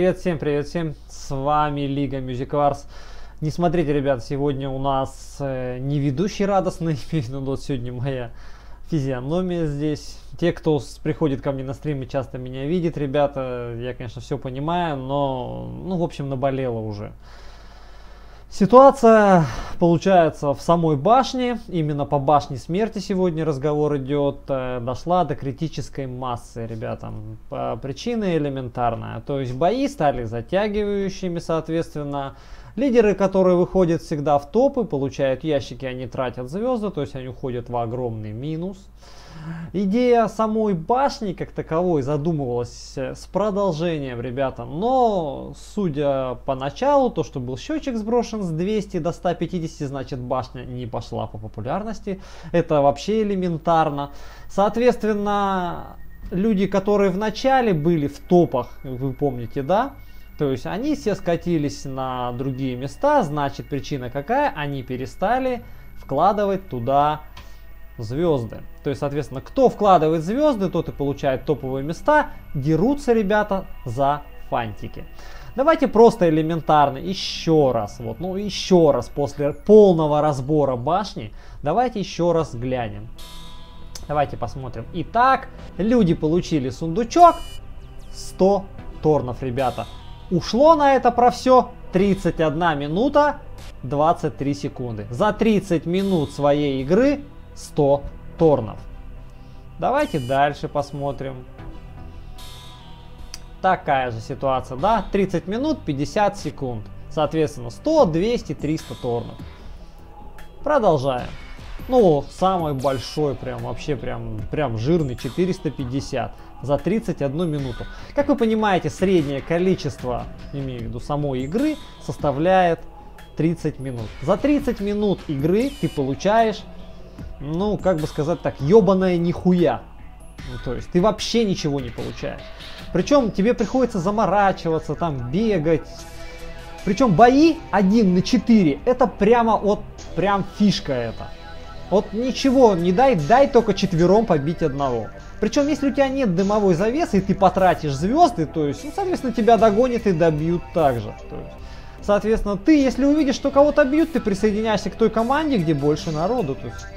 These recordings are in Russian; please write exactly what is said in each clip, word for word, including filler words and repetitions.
Привет всем, привет всем, с вами Лига Music Wars. Не смотрите, ребят, сегодня у нас э, не ведущий радостный, но вот сегодня моя физиономия здесь. Те, кто с, приходит ко мне на стримы, часто меня видит, ребята, я, конечно, все понимаю, но, ну, в общем, наболело уже. Ситуация получается в самой башне, именно по башне смерти сегодня разговор идет, э, дошла до критической массы, ребята. Причина элементарная, то есть бои стали затягивающими, соответственно. Лидеры, которые выходят всегда в топы, получают ящики, они тратят звезды, то есть они уходят в огромный минус. Идея самой башни как таковой задумывалась с продолжением, ребята, но судя по началу, то что был счетчик сброшен с двухсот до ста пятидесяти, значит башня не пошла по популярности, это вообще элементарно. Соответственно, люди, которые в начале были в топах, вы помните, да? То есть они все скатились на другие места, значит причина какая? Они перестали вкладывать туда звезды. То есть, соответственно, кто вкладывает звезды, тот и получает топовые места. Дерутся ребята за фантики. Давайте просто элементарно еще раз, вот, ну еще раз после полного разбора башни, давайте еще раз глянем. Давайте посмотрим. Итак, люди получили сундучок, сто торнов, ребята. Ушло на это про все тридцать одна минута двадцать три секунды. За тридцать минут своей игры сто торнов. Давайте дальше посмотрим. Такая же ситуация, да? тридцать минут пятьдесят секунд. Соответственно, сто, двести, триста торнов. Продолжаем. Ну, самый большой, прям вообще прям, прям жирный, четыреста пятьдесят за тридцать одну минуту. Как вы понимаете, среднее количество, имею в виду самой игры, составляет тридцать минут. За тридцать минут игры ты получаешь, ну, как бы сказать так, ебаная нихуя. Ну, то есть ты вообще ничего не получаешь. Причем тебе приходится заморачиваться, там бегать. Причем бои один на четыре, это прямо вот, прям фишка это. Вот ничего не дай, дай только четвером побить одного. Причем, если у тебя нет дымовой завесы, и ты потратишь звезды, то есть, ну, соответственно, тебя догонят и добьют также. То есть, соответственно, ты, если увидишь, что кого-то бьют, ты присоединяешься к той команде, где больше народу. То есть.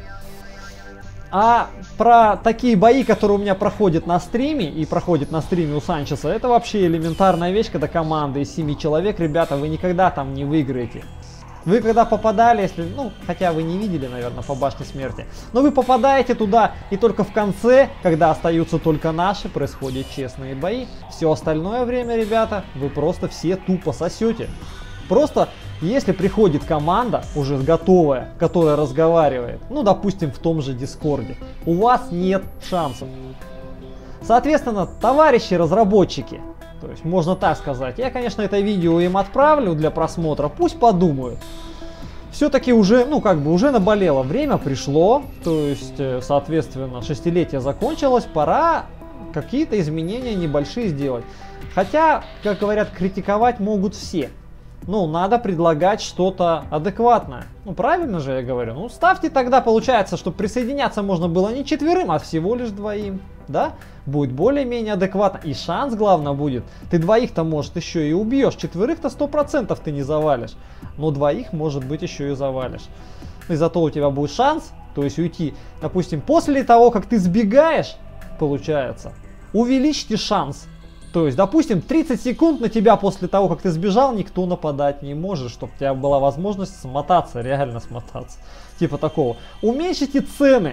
А про такие бои, которые у меня проходят на стриме, и проходят на стриме у Санчеса, это вообще элементарная вещь, когда команда из семи человек, ребята, вы никогда там не выиграете. Вы когда попадали, если, ну, хотя вы не видели, наверное, по башне смерти, но вы попадаете туда, и только в конце, когда остаются только наши, происходят честные бои. Все остальное время, ребята, вы просто все тупо сосете. Просто, если приходит команда, уже готовая, которая разговаривает, ну, допустим, в том же Дискорде, у вас нет шансов. Соответственно, товарищи разработчики, то есть можно так сказать, я, конечно, это видео им отправлю для просмотра, пусть подумают. Все-таки уже, ну, как бы уже наболело, время пришло, то есть, соответственно, шестилетие закончилось, пора какие-то изменения небольшие сделать. Хотя, как говорят, критиковать могут все. Ну, надо предлагать что-то адекватное. Ну, правильно же я говорю. Ну, ставьте тогда, получается, чтобы присоединяться можно было не четверым, а всего лишь двоим. Да? Будет более-менее адекватно. И шанс, главное, будет. Ты двоих-то, может, еще и убьешь. Четверых-то сто процентов ты не завалишь. Но двоих, может быть, еще и завалишь. И зато у тебя будет шанс, то есть уйти. Допустим, после того, как ты сбегаешь, получается, увеличьте шанс. То есть, допустим, тридцать секунд на тебя после того, как ты сбежал, никто нападать не может, чтобы у тебя была возможность смотаться, реально смотаться. Типа такого. Уменьшите цены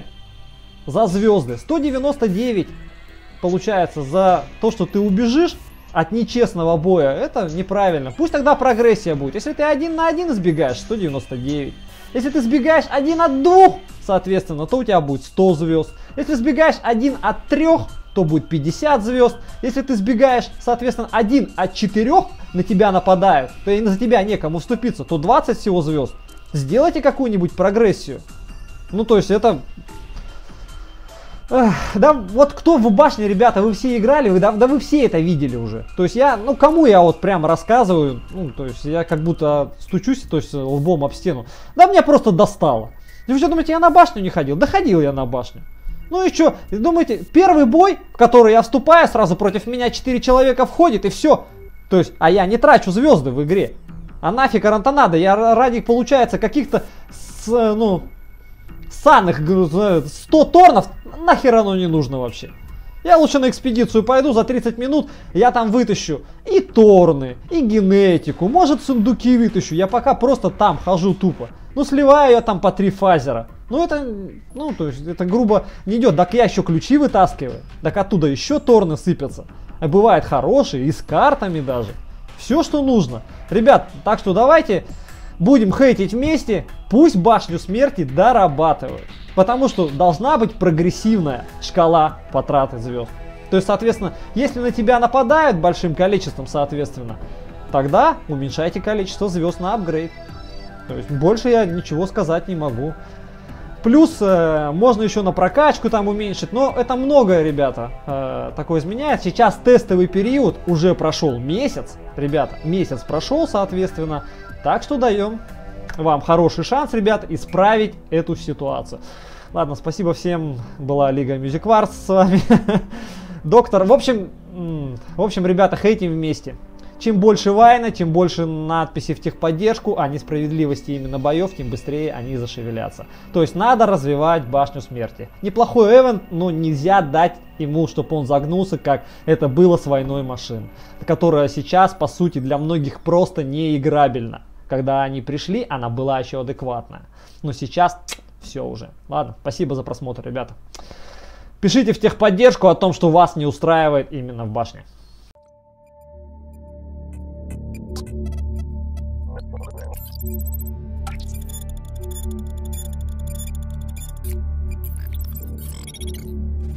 за звезды. сто девяносто девять получается за то, что ты убежишь от нечестного боя. Это неправильно. Пусть тогда прогрессия будет. Если ты один на один сбегаешь, сто девяносто девять. Если ты сбегаешь один от двух, соответственно, то у тебя будет сто звезд. Если сбегаешь один от трех, то будет пятьдесят звезд. Если ты сбегаешь, соответственно, один от четырех, на тебя нападают, то и за тебя некому вступиться, то двадцать всего звезд. Сделайте какую-нибудь прогрессию. Ну, то есть это... Эх, да вот кто в башне, ребята, вы все играли, вы, да, да вы все это видели уже. То есть я, ну кому я вот прямо рассказываю, ну то есть я как будто стучусь, то есть лбом об стену. Да меня просто достало. Вы что думаете, я на башню не ходил? Да ходил я на башню. Ну и что, думаете, первый бой, в который я вступаю, сразу против меня четыре человека входит, и все. То есть, а я не трачу звезды в игре. А нафиг оно-то надо? Я ради, получается, каких-то, ну, санных сто торнов, нахер оно не нужно вообще. Я лучше на экспедицию пойду, за тридцать минут я там вытащу и торны, и генетику, может сундуки вытащу. Я пока просто там хожу тупо. Ну, сливаю я там по три фазера. Ну, это, ну, то есть, это грубо не идет. Так я еще ключи вытаскиваю. Так оттуда еще торны сыпятся. А бывает хорошие, и с картами даже. Все, что нужно. Ребят, так что давайте будем хейтить вместе. Пусть башню смерти дорабатывают. Потому что должна быть прогрессивная шкала потраты звезд. То есть, соответственно, если на тебя нападают большим количеством, соответственно, тогда уменьшайте количество звезд на апгрейд. То есть, больше я ничего сказать не могу. Плюс, э, можно еще на прокачку там уменьшить, но это многое, ребята, э, такое изменяет. Сейчас тестовый период уже прошел месяц, ребята, месяц прошел, соответственно. Так что даем вам хороший шанс, ребята, исправить эту ситуацию. Ладно, спасибо всем, была Лига Music Wars с вами. Доктор, в общем, в общем, ребята, хейтим вместе. Чем больше вайна, тем больше надписей в техподдержку о несправедливости именно боев, тем быстрее они зашевелятся. То есть надо развивать башню смерти. Неплохой эвент, но нельзя дать ему, чтобы он загнулся, как это было с войной машин. Которая сейчас, по сути, для многих просто неиграбельна. Когда они пришли, она была еще адекватная. Но сейчас все уже. Ладно, спасибо за просмотр, ребята. Пишите в техподдержку о том, что вас не устраивает именно в башне.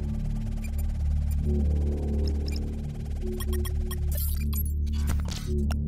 Thank you.